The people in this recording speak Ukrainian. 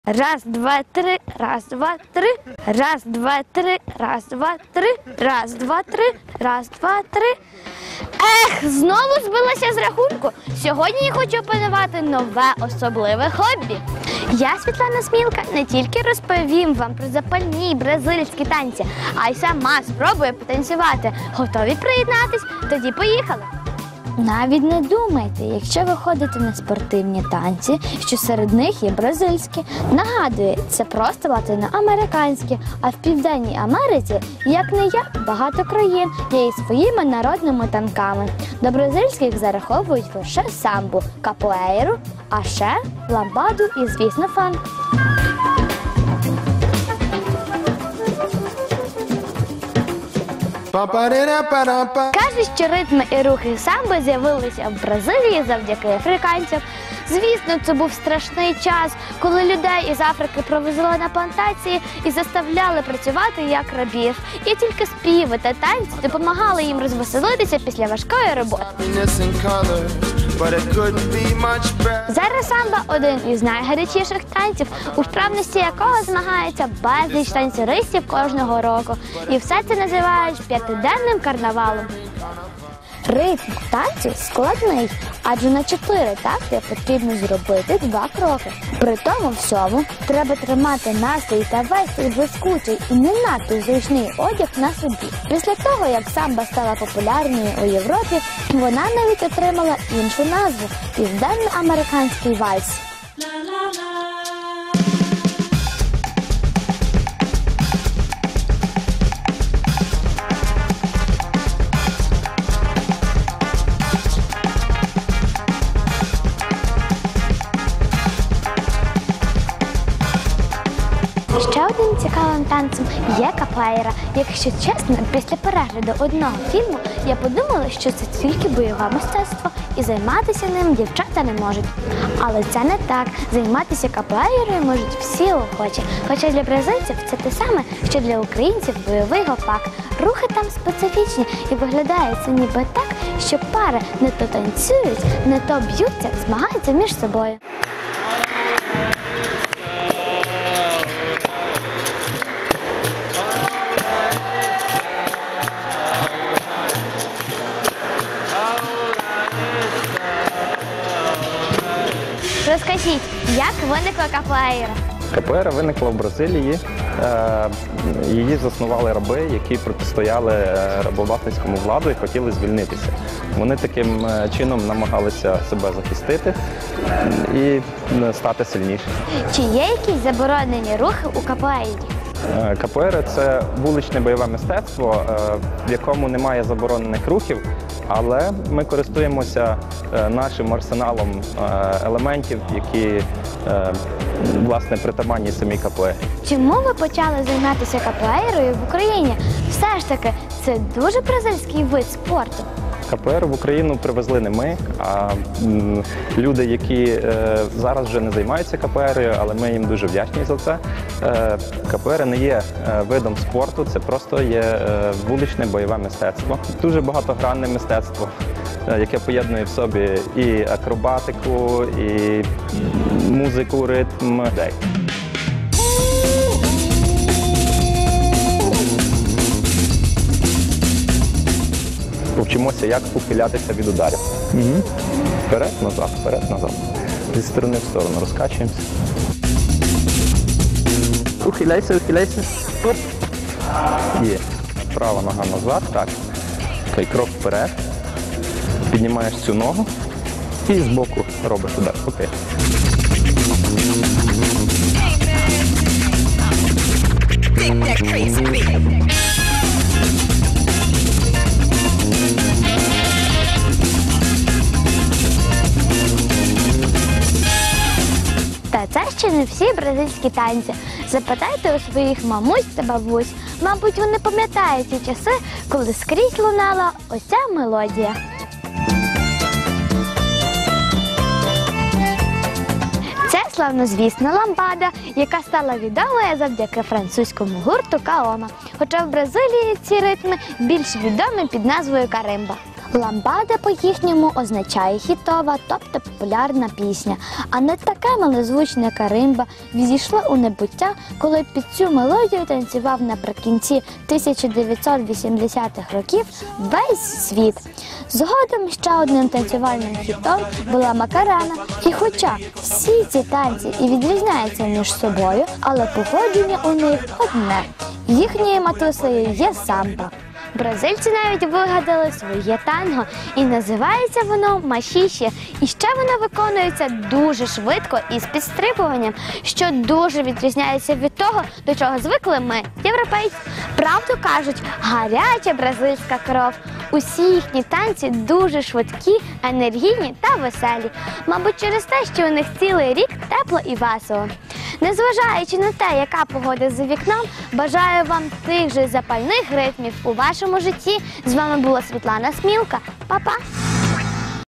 Раз, два, три, раз, два, три, раз, два, три, раз, два, три, раз, два, три, раз, два, три. Ех, знову збилася з рахунку. Сьогодні я хочу опанувати нове особливе хобі. Я, Світлана Смілка, не тільки розповім вам про запальні бразильські танці, а й сама спробую потанцювати. Готові приєднатись? Тоді поїхали! Навіть не думайте, якщо ви ходите на спортивні танці, що серед них є бразильські. Нагадую, це просто латиноамериканські, а в Південній Америці, як не як, багато країн є і своїми народними танками. До бразильських зараховують лише самбу, капоейру, а ще ламбаду і, звісно, фанк. Кажуть, що ритми і рухи самби з'явилися в Бразилії завдяки африканцям. Звісно, це був страшний час, коли людей із Африки провозили на плантації і заставляли працювати як рабів. І тільки співи та танці допомагали їм розвеселитися після важкої роботи. Зараз самба – один із найгарячіших танців, у вправності якого змагаються безліч танцюристів кожного року. І все це називають п'ятиденним карнавалом. Ритм танцю складний, адже на 4 такти потрібно зробити 2 кроки. При тому всьому треба тримати настрій та весь цей блискучий і не надто зручний одяг на собі. Після того, як самба стала популярною у Європі, вона навіть отримала іншу назву – південноамериканський вальс. Ще одним цікавим танцем є капоейра. Якщо чесно, після перегляду одного фільму я подумала, що це тільки бойове мистецтво і займатися ним дівчата не можуть. Але це не так. Займатися капоейрою можуть всі охочі. Хоча для бразильців це те саме, що для українців бойовий гопак. Рухи там специфічні і виглядає це ніби так, що пари не то танцюють, не то б'ються, змагаються між собою. Розкажіть, як виникла капоейра? Капоейра виникла в Бразилії. Її заснували раби, які протистояли рабовласницькому владу і хотіли звільнитися. Вони таким чином намагалися себе захистити і стати сильнішими. Чи є якісь заборонені рухи у капоейрі? Капоейра – це вуличне бойове мистецтво, в якому немає заборонених рухів, але ми користуємося нашим арсеналом елементів, які, власне, притаманні самій капоейрі. Чому ви почали займатися капоейрою в Україні? Все ж таки, це дуже бразильський вид спорту. Капоейру в Україну привезли не ми, а люди, які зараз вже не займаються капоейрою, але ми їм дуже вдячні за це. Капоейра не є видом спорту, це просто є вуличне бойове мистецтво. Дуже багатогранне мистецтво, яке поєднує в собі і акробатику, і музику, ритм. Повчимося, як ухилятися від ударів. Вперед, назад. Зі сторони в сторону розкачуємося. Ухиляйся. Оп. Є. Права нога назад, так. Окей, крок вперед. Піднімаєш цю ногу і збоку робиш удар. Окей. Та це ще не всі бразильські танці. Запитайте у своїх мамусь та бабусь. Мабуть, вони пам'ятають ті часи, коли скрізь лунала оця мелодія. Це славнозвісна ламбада, яка стала відомою завдяки французькому гурту Каома. Хоча в Бразилії ці ритми більш відомі під назвою каримба. Ламбада по-їхньому означає хітова, тобто популярна пісня. А не таке малозвучне каримба відійшла у небуття, коли під цю мелодію танцював наприкінці 1980-х років весь світ. Згодом ще одним танцювальним хітом була Макарена. І хоча всі ці танці і відрізняються між собою, але походження у них одне. Їхньою матусею є самба. Бразильці навіть вигадали своє танго, і називається воно машіші. І ще воно виконується дуже швидко і з підстрибуванням, що дуже відрізняється від того, до чого звикли ми, європейці. Правду кажуть, гаряча бразильська кров. Усі їхні танці дуже швидкі, енергійні та веселі. Мабуть, через те, що у них цілий рік тепло і весело. Незважаючи на те, яка погода за вікном, бажаю вам тих же запальних ритмів у вашому житті. З вами була Світлана Смілка. Па-па!